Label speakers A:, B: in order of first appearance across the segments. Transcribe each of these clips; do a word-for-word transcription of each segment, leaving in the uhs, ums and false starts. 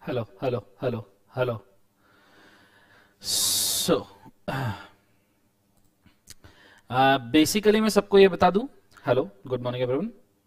A: Hello hello hello hello. So basically मैं सबको ये बता दूं। Hello, good morning everyone.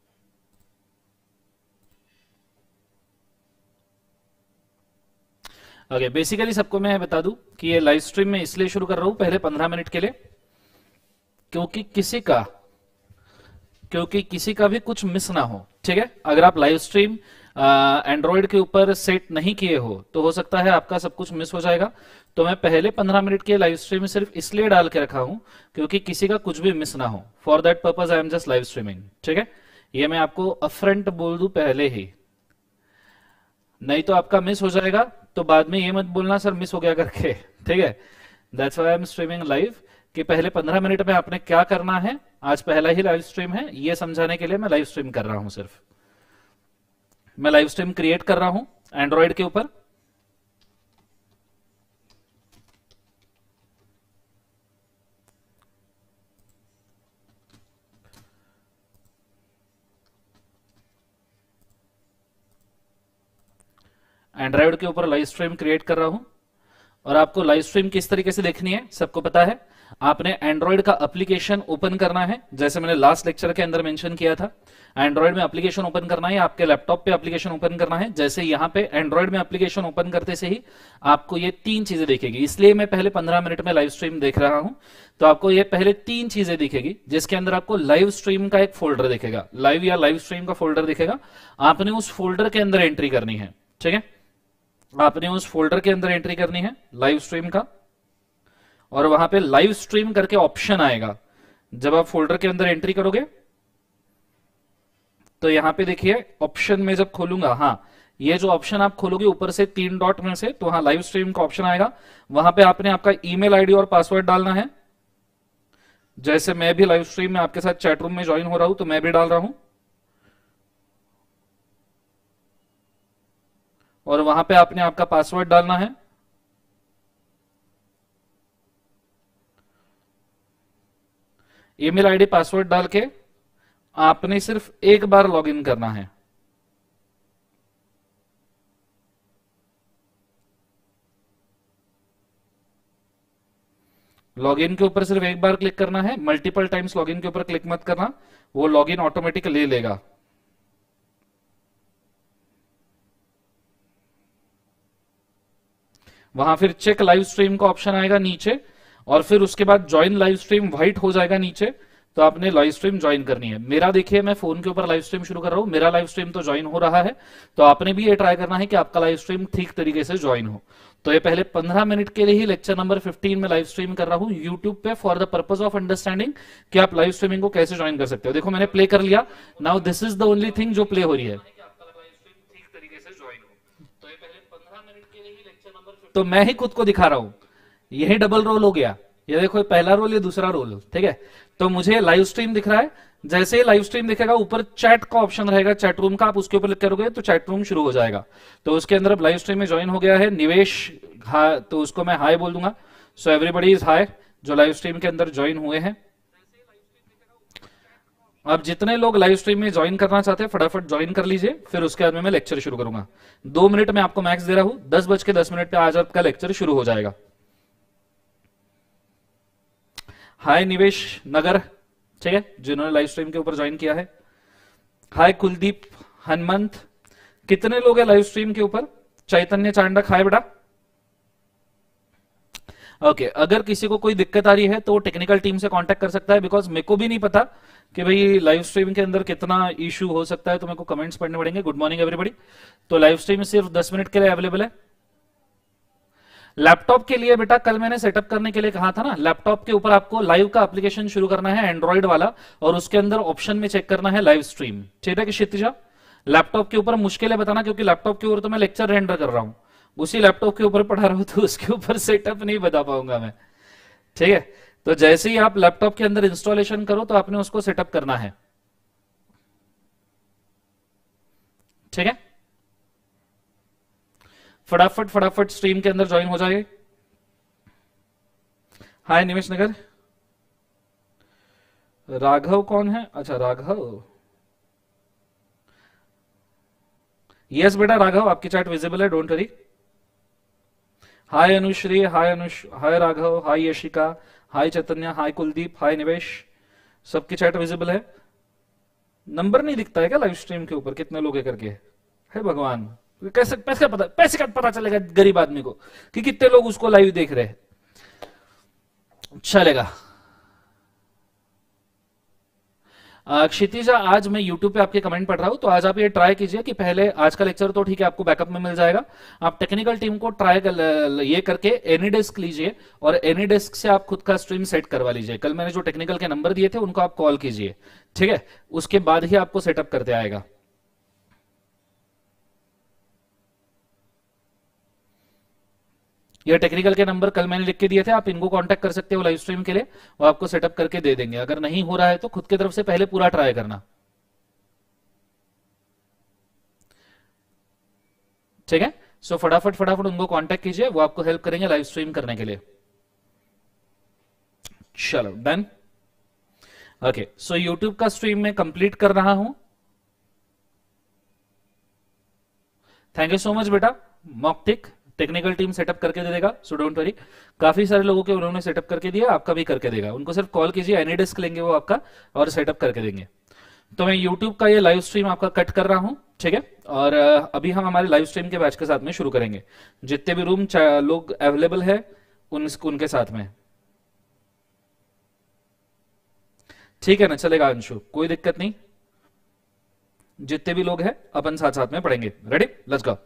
A: Okay, basically सबको मैं बता दूं कि ये लाइव स्ट्रीम में इसलिए शुरू कर रहा हूं पहले पंद्रह मिनट के लिए, क्योंकि किसी का क्योंकि किसी का भी कुछ मिस ना हो। ठीक है, अगर आप लाइव स्ट्रीम एंड्रॉयड के ऊपर सेट नहीं किए हो तो हो सकता है आपका सब कुछ मिस हो जाएगा। तो मैं पहले पंद्रह मिनट के लाइव स्ट्रीम में सिर्फ इसलिए डाल के रखा हूं क्योंकि किसी का कुछ भी मिस ना हो। For that purpose I am just live streaming. ठीक है, ये मैं आपको अफ्रंट बोल दूं पहले ही, नहीं तो आपका मिस हो जाएगा तो बाद में ये मत बोलना सर मिस हो गया करके। ठीक है, that's why I am streaming live, कि पहले पंद्रह मिनट में आपने क्या करना है। आज पहला ही लाइव स्ट्रीम है, ये समझाने के लिए मैं लाइव स्ट्रीम कर रहा हूं। सिर्फ मैं लाइव स्ट्रीम क्रिएट कर रहा हूं एंड्रॉयड के ऊपर। एंड्रॉयड के ऊपर लाइव स्ट्रीम क्रिएट कर रहा हूं। और आपको लाइव स्ट्रीम किस तरीके से देखनी है सबको पता है। आपने एंड्रॉयड का एप्लीकेशन ओपन करना है, जैसे मैंने लास्ट लेक्चर के अंदर मेंशन किया था। एंड्रॉयड में एप्लीकेशन ओपन करना है, आपके लैपटॉप पे एप्लीकेशन ओपन करना है। जैसे यहां पे एंड्रॉयड में एप्लीकेशन ओपन करते से ही आपको ये तीन चीजें दिखेगी, इसलिए मैं पहले पंद्रह मिनट में लाइव स्ट्रीम देख रहा हूं। तो आपको ये पहले तीन चीजें दिखेगी, जिसके अंदर आपको लाइव स्ट्रीम का एक फोल्डर दिखेगा, लाइव या लाइव स्ट्रीम का फोल्डर दिखेगा। आपने उस फोल्डर के अंदर एंट्री करनी है। ठीक है, आपने उस फोल्डर के अंदर एंट्री करनी है लाइव स्ट्रीम का, और वहां पे लाइव स्ट्रीम करके ऑप्शन आएगा। जब आप फोल्डर के अंदर एंट्री करोगे तो यहां पे देखिए ऑप्शन में जब खोलूंगा, हाँ ये जो ऑप्शन आप खोलोगे ऊपर से तीन डॉट में से, तो हाँ लाइव स्ट्रीम का ऑप्शन आएगा। वहां पे आपने आपका ईमेल आईडी और पासवर्ड डालना है। जैसे मैं भी लाइव स्ट्रीम में आपके साथ चैट रूम में ज्वाइन हो रहा हूं तो मैं भी डाल रहा हूं, और वहां पे आपने आपका पासवर्ड डालना है। ईमेल आईडी पासवर्ड डाल के आपने सिर्फ एक बार लॉगिन करना है। लॉगिन के ऊपर सिर्फ एक बार क्लिक करना है, मल्टीपल टाइम्स लॉगिन के ऊपर क्लिक मत करना, वो लॉगिन ऑटोमेटिक ले लेगा। वहां फिर चेक लाइव स्ट्रीम का ऑप्शन आएगा नीचे, और फिर उसके बाद ज्वाइन लाइव स्ट्रीम व्हाइट हो जाएगा नीचे, तो आपने लाइव स्ट्रीम ज्वाइन करनी है। मेरा देखिए मैं फोन के ऊपर लाइव स्ट्रीम शुरू कर रहा हूं, मेरा लाइव स्ट्रीम तो ज्वाइन हो रहा है। तो आपने भी ये ट्राई करना है कि आपका लाइव स्ट्रीम ठीक तरीके से ज्वाइन हो। तो ये पहले पंद्रह मिनट के लिए ही लेक्चर नंबर पंद्रह में लाइव स्ट्रीम कर रहा हूं यूट्यूब पे, for the purpose of understanding कि आप लाइव स्ट्रीमिंग को कैसे ज्वाइन कर सकते हो। देखो मैंने प्ले कर लिया, now this is the only thing जो प्ले हो रही है। तो मैं ही खुद को दिखा रहा हूं, यही डबल रोल हो गया। ये देखो पहला रोल, ये दूसरा रोल। ठीक है, तो मुझे लाइव स्ट्रीम दिख रहा है। जैसे ही लाइव स्ट्रीम दिखेगा ऊपर चैट का ऑप्शन रहेगा, चैट रूम का, आप उसके ऊपर क्लिक करोगे तो चैट रूम शुरू हो जाएगा। तो उसके अंदर अब लाइव स्ट्रीम में ज्वाइन हो गया है निवेश, हाँ तो उसको मैं हाई बोल दूंगा। सो एवरीबडी इज हाई जो लाइव स्ट्रीम के अंदर ज्वाइन हुए हैं। अब जितने लोग लाइव स्ट्रीम में ज्वाइन करना चाहते हैं फटाफट ज्वाइन कर लीजिए, फिर उसके बाद में मैं लेक्चर शुरू करूंगा। दो मिनट में आपको मैक्स दे रहा हूं, दस बज के दस मिनट पे आज आपका लेक्चर शुरू हो जाएगा। हाय निवेश नगर, ठीक है, जिन्होंने लाइव स्ट्रीम के ऊपर ज्वाइन किया है। हाय कुलदीप हनुमंत, कितने लोग हैं लाइव स्ट्रीम के ऊपर। चैतन्य चांडक, हाय बेटा। ओके okay, अगर किसी को कोई दिक्कत आ रही है तो वो टेक्निकल टीम से कांटेक्ट कर सकता है, बिकॉज मेरे को भी नहीं पता कि भाई लाइव स्ट्रीम के अंदर कितना इशू हो सकता है, तो मेरे को कमेंट्स पढ़ने पड़ेंगे। Good morning everybody. तो लाइव स्ट्रीम सिर्फ दस मिनट के लिए अवेलेबल है। लैपटॉप के लिए बेटा कल मैंने सेटअप करने के लिए कहा था ना, लैपटॉप के ऊपर आपको लाइव का एप्लीकेशन शुरू करना है एंड्रॉइड वाला, और उसके अंदर ऑप्शन में चेक करना है लाइव स्ट्रीम। ठीक है कि क्षितिजा, लैपटॉप के ऊपर मुश्किल है बताना, क्योंकि लैपटॉप के ऊपर तो मैं लेक्चर रेंडर कर रहा हूं, उसी लैपटॉप के ऊपर पढ़ा रहा हूं, तो उसके ऊपर सेटअप नहीं बता पाऊंगा मैं। ठीक है, तो जैसे ही आप लैपटॉप के अंदर इंस्टॉलेशन करो तो आपने उसको सेटअप करना है। ठीक है, फटाफट फटाफट स्ट्रीम के अंदर ज्वाइन हो जाए। हाय निमेश नगर। राघव कौन है? अच्छा राघव, यस बेटा राघव, आपकी चैट विजिबल है, don't worry. Hi Anushree, hi Anush, hi Raghav, hi Yashika, hi Chaitanya, hi Kuldeep, hi Nivesh, सबकी चैट विजिबल है। नंबर नहीं दिखता है क्या लाइव स्ट्रीम के ऊपर कितने लोग है करके? है भगवान, कैसे पैसे पता पैसे का पता चलेगा गरीब आदमी को कि कितने लोग उसको लाइव देख रहे हैं? चलेगा। क्षितिजा, आज मैं YouTube पे आपके कमेंट पढ़ रहा हूं, तो आज आप ये ट्राई कीजिए कि पहले आज का लेक्चर तो ठीक है आपको बैकअप में मिल जाएगा, आप टेक्निकल टीम को ट्राई कर ये करके एनी डेस्क लीजिए और एनी डेस्क से आप खुद का स्ट्रीम सेट करवा लीजिए। कल मैंने जो टेक्निकल के नंबर दिए थे उनको आप कॉल कीजिए, ठीक है, उसके बाद ही आपको सेटअप करते आएगा। ये टेक्निकल के नंबर कल मैंने लिख के दिए थे, आप इनको कांटेक्ट कर सकते हो लाइव स्ट्रीम के लिए, वो आपको सेटअप करके दे देंगे। अगर नहीं हो रहा है तो खुद की तरफ से पहले पूरा ट्राई करना, ठीक है। सो फटाफट फटाफट उनको कांटेक्ट कीजिए, वो आपको हेल्प करेंगे लाइव स्ट्रीम करने के लिए। चलो डन, ओके। सो यूट्यूब का स्ट्रीम में कंप्लीट कर रहा हूं। थैंक यू सो मच बेटा। मॉकटिक टेक्निकल टीम सेटअप करके दे देगा, सो डोंट वरी। काफी सारे लोगों के उन्होंने सेटअप करके दिया, आपका भी करके देगा। उनको सिर्फ कॉल कीजिए, एनी डेस्क लेंगे वो आपका और सेटअप करके देंगे। तो मैं यूट्यूब का ये लाइव स्ट्रीम आपका कट कर रहा हूं, ठीक है। और अभी हम हमारे लाइव स्ट्रीम के बैच के साथ में शुरू करेंगे। जितने भी रूम लोग अवेलेबल है उन, उनके साथ में, ठीक है ना, चलेगा अंशु, कोई दिक्कत नहीं। जितने भी लोग हैं अपन साथ साथ में पढ़ेंगे। Ready, let's go.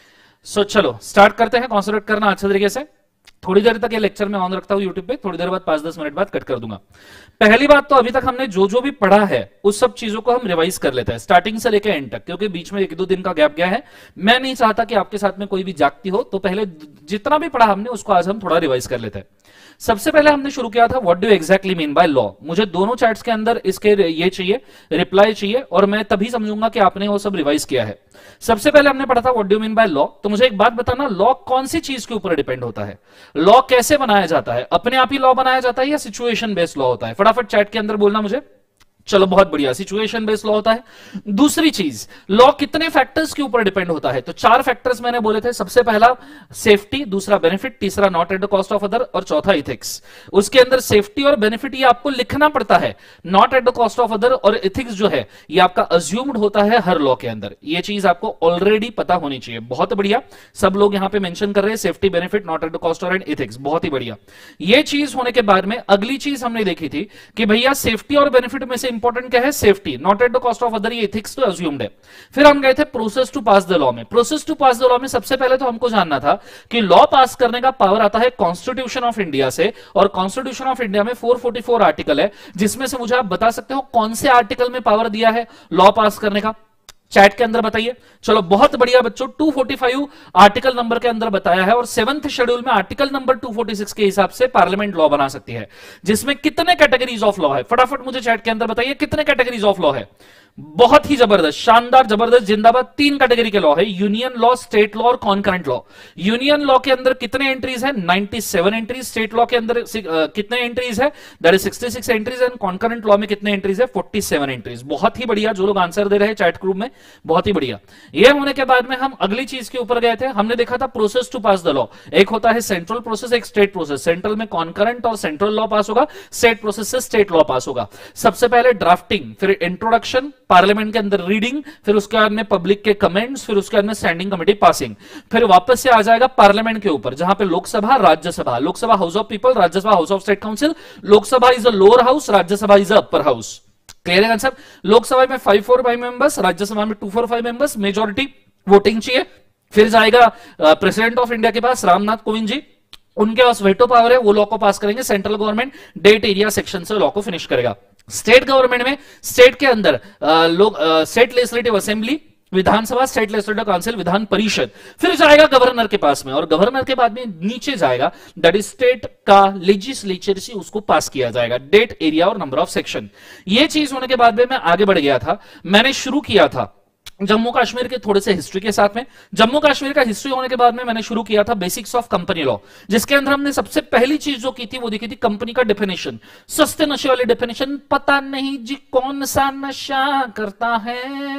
A: सो चलो स्टार्ट करते हैं। कॉन्सेंट्रेट करना अच्छे तरीके से। थोड़ी देर तक ये लेक्चर में ऑन रखता हूं यूट्यूब पे, थोड़ी देर बाद पांच दस मिनट बाद कट कर दूंगा। पहली बात तो अभी तक हमने जो जो भी पढ़ा है उस सब चीजों को हम रिवाइज कर लेते हैं स्टार्टिंग से लेकर एंड तक, क्योंकि बीच में एक दो दिन का गैप गया है। मैं नहीं चाहता कि आपके साथ में कोई भी जागती हो, तो पहले जितना भी पढ़ा हमने उसको आज हम थोड़ा रिवाइज कर लेते हैं। सबसे पहले हमने शुरू किया था what do exactly mean by law. मुझे दोनों चैट्स के अंदर इसके ये चाहिए, रिप्लाई चाहिए, और मैं तभी समझूंगा कि आपने वो सब रिवाइज किया है। सबसे पहले हमने पढ़ा था what do mean by law. तो मुझे एक बात बताना, लॉ कौन सी चीज के ऊपर डिपेंड होता है? लॉ कैसे बनाया जाता है? अपने आप ही लॉ बनाया जाता है या सिचुएशन बेस्ड लॉ होता है? फटाफट चैट के अंदर बोलना मुझे। चलो बहुत बढ़िया, सिचुएशन बेस्ड लॉ होता है। दूसरी चीज, लॉ कितने फैक्टर्स के ऊपर डिपेंड होता है? तो चार फैक्टर्स मैंने बोले थे। सबसे पहला सेफ्टी, दूसरा बेनिफिट, तीसरा not at the cost of other, और चौथा इथिक्स। उसके अंदर सेफ्टी और बेनिफिट ये आपको लिखना पड़ता है। Not at the cost of other और इथिक्स जो है ये आपका अज्यूम्ड होता है हर लॉ के अंदर। ये चीज आपको ऑलरेडी पता होनी चाहिए। बहुत बढ़िया, सब लोग यहां पे मेंशन कर रहे हैं safety, benefit, not at the cost और इथिक्स। बहुत ही बढ़िया। ये चीज होने के बाद में अगली चीज हमने देखी थी कि भैया सेफ्टी और बेनिफिट में से इंपॉर्टेंट क्या है? Safety. Not at the cost of other, ये एथिक्स तो अज्यूम्ड है। फिर हम गए थे process to pass the law में। Process to pass the law में सबसे पहले तो हमको जानना था कि लॉ पास करने का पावर आता है कॉन्स्टिट्यूशन ऑफ इंडिया से, और कॉन्स्टिट्यूशन ऑफ इंडिया में चार सौ चौवालीस आर्टिकल है, जिसमें से मुझे आप बता सकते हो कौन से आर्टिकल में पावर दिया है लॉ पास करने का? चैट के अंदर बताइए। चलो बहुत बढ़िया बच्चों, दो सौ पैंतालीस आर्टिकल नंबर के अंदर बताया है, और सेवंथ शेड्यूल में आर्टिकल नंबर दो सौ छियालीस के हिसाब से पार्लियामेंट लॉ बना सकती है, जिसमें कितने कैटेगरीज ऑफ लॉ है? फटाफट मुझे चैट के अंदर बताइए कितने कैटेगरीज ऑफ लॉ है। बहुत ही जबरदस्त, शानदार, जबरदस्त, जिंदाबाद। तीन कैटेगरी के लॉ है, यूनियन लॉ, स्टेट लॉ और कॉन्करेंट लॉ। यूनियन लॉ के अंदर कितने एंट्रीज है? सत्तानवे एंट्रीज। स्टेट लॉ के अंदर कितने एंट्रीज है? दैट इज छियासठ एंट्रीज। एंड कॉन्करेंट लॉ में कितने एंट्रीज है? सैंतालीस एंट्रीज। बहुत ही बढ़िया, जो लोग आंसर दे रहे हैं चैट ग्रुप में, बहुत ही बढ़िया। ये होने के बाद में हम अगली चीज के ऊपर गए थे। हमने देखा था process to pass the law. एक होता है सेंट्रल प्रोसेस, एक स्टेट प्रोसेस। सेंट्रल में कॉन्करेंट और सेंट्रल लॉ पास होगा, स्टेट प्रोसेस से स्टेट लॉ पास होगा। सबसे पहले ड्राफ्टिंग, फिर इंट्रोडक्शन, पार्लियामेंट के अंदर रीडिंग, फिर उसके बाद में पब्लिक के कमेंट्स, फिर उसके बाद में स्टैंडिंग कमेटी पासिंग, फिर वापस से आ जाएगा पार्लियामेंट के ऊपर, जहां पे Lok Sabha, Rajya Sabha. Lok Sabha house of people, Rajya Sabha house of state council. Lok Sabha is a lower house, Rajya Sabha is a upper house. Clear है आंसर? लोकसभा में five four five members, Rajya Sabha में two four five members, majority voting चाहिए। फिर जाएगा प्रेसिडेंट ऑफ इंडिया के पास, रामनाथ कोविंद जी, उनके पास वेटो पावर है, वो लॉ को पास करेंगे। Central government date area section से लॉ को फिनिश करेगा। स्टेट गवर्नमेंट में, स्टेट के अंदर लोग, state legislative assembly, Vidhan Sabha, state legislative council, Vidhan Parishad. फिर जाएगा गवर्नर के पास में, और गवर्नर के बाद में नीचे जाएगा दैट इज स्टेट का लेजिस्लेचर से उसको पास किया जाएगा, डेट, एरिया और नंबर ऑफ सेक्शन। ये चीज होने के बाद में मैं आगे बढ़ गया था। मैंने शुरू किया था जम्मू कश्मीर के थोड़े से हिस्ट्री के साथ में। जम्मू कश्मीर का हिस्ट्री होने के बाद में मैंने शुरू किया था बेसिक्स ऑफ कंपनी लॉ, जिसके अंदर हमने सबसे पहली चीज जो की थी वो देखी थी कंपनी का डेफिनेशन। सस्ते नशे वाली डेफिनेशन, पता नहीं जी कौन सा नशा करता है,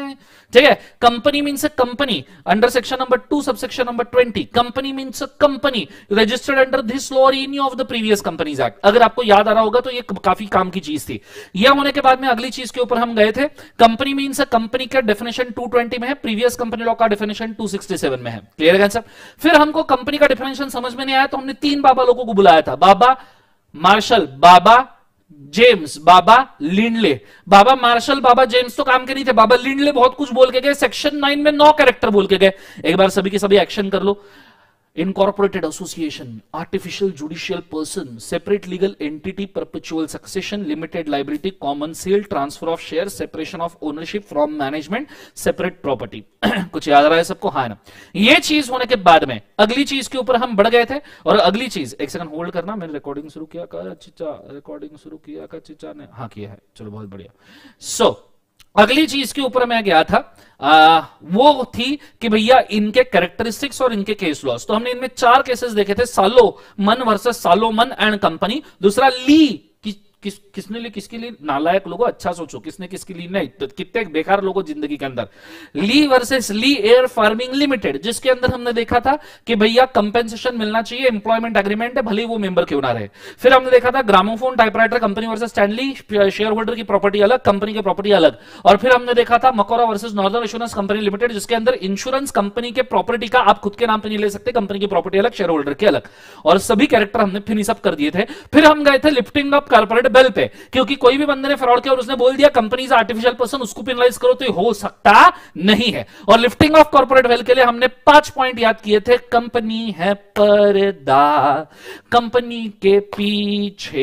A: ठीक है। Company means a company under section number two sub section number twenty, company means a company registered under this law और any of the previous companies act. अगर आपको याद आ रहा होगा तो ये काफी काम की चीज थी। यह होने के बाद में अगली चीज के ऊपर हम गए थे, कंपनी मीन्स अ कंपनी का डेफिनेशन टू ट्वेंटी में है, प्रीवियस कंपनी लॉ का डेफिनेशन टू सिक्सटी सेवन में है। क्लियर है सर? फिर हमको कंपनी का डेफिनेशन समझ में नहीं आया तो हमने तीन बाबा लोगों को बुलाया था, बाबा मार्शल, बाबा जेम्स, बाबा लिंडले। बाबा मार्शल, बाबा जेम्स तो काम के नहीं थे, बाबा लिंडले बहुत कुछ बोल के गए, सेक्शन नाइन में नौ कैरेक्टर बोल के गए। एक बार सभी के सभी एक्शन कर लो। Incorporated association, artificial judicial person, separate legal entity, perpetual succession, limited liability, common sale, transfer of shares, separation of ownership from management, separate property। कुछ याद आ रहा है सबको? हाँ ना। ये चीज होने के बाद में अगली चीज के ऊपर हम बढ़ गए थे, और अगली चीज, एक सेकंड होल्ड करना, मैंने रिकॉर्डिंग शुरू किया का चिचा, रिकॉर्डिंग शुरू किया का चिचा ने, हाँ किया है, चलो बहुत बढ़िया। सो so, अगली चीज के ऊपर मैं गया था, आ, वो थी कि भैया इनके कैरेक्टरिस्टिक्स और इनके केस लॉस। तो हमने इनमें चार केसेस देखे थे, Salomon versus Salomon and company, दूसरा ली कि, किस किसने ली किसके लिए, नालायक लोगों, अच्छा सोचो किसने किसके लिए, नहीं तो कितने बेकार लोगों जिंदगी के अंदर। Lee versus Lee air farming limited, जिसके अंदर हमने देखा था कि भैया कंपेंसेशन मिलना चाहिए, एम्प्लॉयमेंट एग्रीमेंट है, भले वो मेंबर क्यों ना रहे। फिर हमने देखा था gramophone typewriter company versus Stanley, share holder की प्रॉपर्टी अलग, कंपनी की प्रॉपर्टी अलग। और फिर हमने देखा था Macaura versus northern insurance company limited, जिसके अंदर इंश्योरेंस कंपनी के प्रॉपर्टी का आप खुद के नाम पे नहीं ले सकते, कंपनी की प्रॉपर्टी अलग, शेयर होल्डर के अलग, और सभी कैरेक्टर हमने फिनिश अप कर दिए थे। फिर हम गए थे लिफ्टिंग अप कॉर्पोरेट वेल्थ पे, क्योंकि कोई भी बंदे ने फ्रॉड किया और उसने बोल दिया कंपनी इज आर्टिफिशियल पर्सन, उसको पेनलाइज करो, तो ये हो सकता नहीं है। और लिफ्टिंग ऑफ कॉर्पोरेट वेल्थ के लिए हमने पांच पॉइंट याद किए थे, कंपनी है पर्दा, कंपनी के पीछे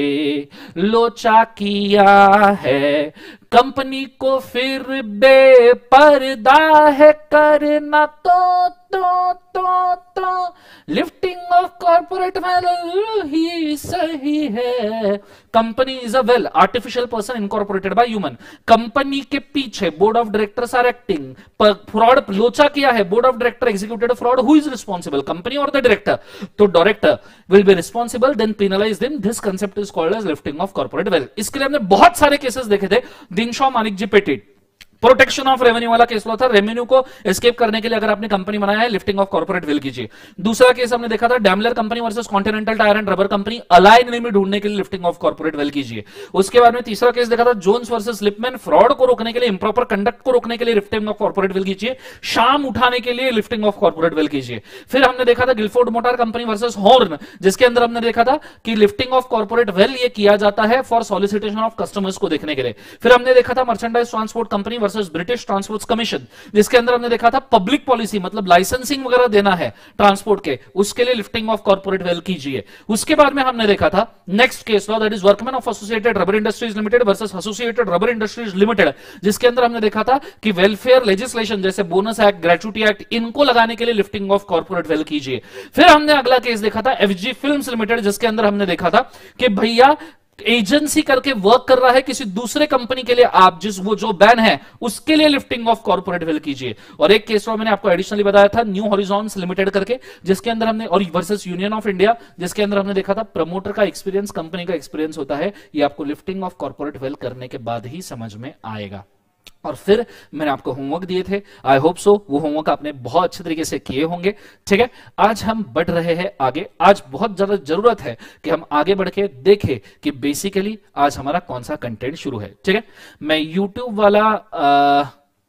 A: लोचा किया है, कंपनी को फिर बेपर्दा है करना, तो तो तो तो लिफ्टिंग ऑफ कॉर्पोरेट वेल्थ ही सही है। Company is a well artificial person incorporated by human, company के पीछे board of directors are acting, fraud लोचा किया है, board of director executed fraud, who is responsible, company और द डायरेक्टर, तो director will be responsible, then penalize them, this concept is called as lifting of corporate wealth. इसके लिए हमने बहुत सारे केसेस देखे थे, दिनशॉ मानिक जी पेटेड, प्रोटेक्शन ऑफ रेवेन्यू वाला केस लॉ था, रेवेन्यू को एस्केप करने के लिए अगर आपने कंपनी बनाया है, लिफ्टिंग ऑफ कॉर्पोरेट वेल्थ कीजिए। दूसरा केस हमने देखा था Daimler company versus continental tyre and rubber company, alien enemy ढूंढने के लिए लिफ्टिंग ऑफ कॉर्पोरेट वेल्थ कीजिए। उसके बाद में तीसरा केस देखा था जोन्स वर्सेस लिपमैन, फ्रॉड को रोकने के लिए, इंप्रॉपर कंडक्ट को रोकने के लिए लिफ्टिंग ऑफ कॉर्पोरेट वेल्थ कीजिए, शाम उठाने के लिए लिफ्टिंग ऑफ कॉर्पोरेट वेल्थ कीजिए। फिर हमने देखा था Gilford motor company versus Horne, जिसके अंदर हमने देखा था कि लिफ्टिंग ऑफ कॉर्पोरेट वेल्थ ये किया जाता है फॉर सॉलिसिटेशन ऑफ कस्टमर्स को देखने के लिए। फिर हमने देखा था merchandise transport company versus British transport commission, जिसके अंदर हमने देखा था पब्लिक पॉलिसी मतलब लाइसेंसिंग वगैरह देना है ट्रांसपोर्ट के, उसके लिए लिफ्टिंग ऑफ कॉर्पोरेट वेल्थ कीजिए। उसके बाद में हमने देखा था next case law that is workman of associated rubber industries limited versus associated rubber industries limited, जिसके अंदर हमने देखा था कि वेलफेयर लेजिस्लेशन जैसे बोनस एक्ट, ग्रेचुटी एक्ट, इनको लगाने के लिए लिफ्टिंग ऑफ कॉर्पोरेट वेल्थ कीजिए। फिर हमने अगला केस देखा था एफजी फिल्म्स लिमिटेड, जिसके अंदर हमने देखा था कि भैया एजेंसी करके वर्क कर रहा है किसी दूसरे कंपनी के लिए, आप जिस वो जो बैन है उसके लिए लिफ्टिंग ऑफ कॉर्पोरेट वेल्थ कीजिए। और एक केस मैंने आपको एडिशनली बताया था न्यू हॉरिजॉन्स लिमिटेड करके, जिसके अंदर हमने, और वर्सेस यूनियन ऑफ इंडिया, जिसके अंदर हमने देखा था प्रमोटर का एक्सपीरियंस कंपनी का एक्सपीरियंस होता है, ये आपको लिफ्टिंग ऑफ कॉर्पोरेट वेल्थ करने के बाद ही समझ में आएगा। और फिर मैंने आपको होमवर्क दिए थे, आई होप सो वो होमवर्क आपने बहुत अच्छे तरीके से किए होंगे। ठीक है, आज हम बढ़ रहे हैं आगे। आज बहुत ज्यादा जरूरत है कि हम आगे बढ़ के देखें कि बेसिकली आज हमारा कौन सा कंटेंट शुरू है। ठीक है, मैं यूट्यूब वाला आ,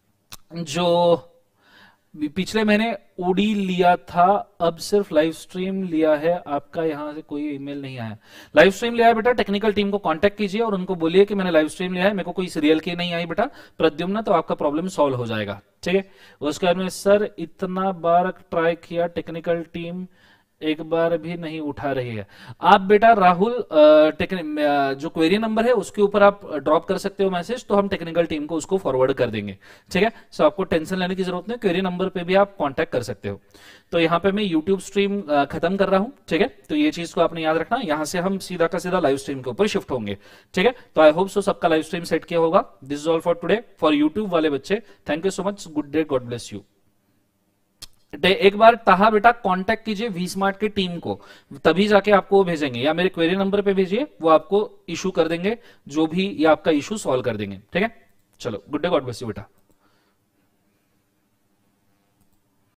A: जो पिछले महीने ओडी लिया था, अब सिर्फ लाइव स्ट्रीम लिया है, आपका यहां से कोई ईमेल नहीं आया। लाइव स्ट्रीम लिया है बेटा, टेक्निकल टीम को कांटेक्ट कीजिए और उनको बोलिए कि मैंने लाइव स्ट्रीम लिया है, मेरे को कोई सीरियल की नहीं आई बेटा प्रद्युम्न, तो आपका प्रॉब्लम सॉल्व हो जाएगा। ठीक है, उसके बाद में सर इतना बार ट्राई किया, टेक्निकल टीम एक बार भी नहीं उठा रही है। आप बेटा राहुल जो क्वेरी नंबर है उसके ऊपर आप ड्रॉप कर सकते हो मैसेज, तो हम टेक्निकल टीम को उसको फॉरवर्ड कर देंगे। ठीक है, सो आपको टेंशन लेने की जरूरत नहीं, क्वेरी नंबर पे भी आप कांटेक्ट कर सकते हो। तो यहाँ पे मैं यूट्यूब स्ट्रीम खत्म कर रहा हूँ। ठीक है, तो ये चीज को आपने याद रखना, यहाँ से हम सीधा का सीधा लाइव स्ट्रीम के ऊपर शिफ्ट होंगे। ठीक है, तो आई होप सो सबका लाइव स्ट्रीम सेट किया होगा। This is all for today for YouTube वाले बच्चे। Thank you so much, good day, God bless you. एक बार ताहा बेटा कांटेक्ट कीजिए वी स्मार्ट की टीम को, तभी जाके आपको वो भेजेंगे, या मेरे क्वेरी नंबर पे भेजिए, वो आपको इशू कर देंगे, जो भी ये आपका इशू सॉल्व कर देंगे। ठीक है, चलो good day, God bless you बेटा।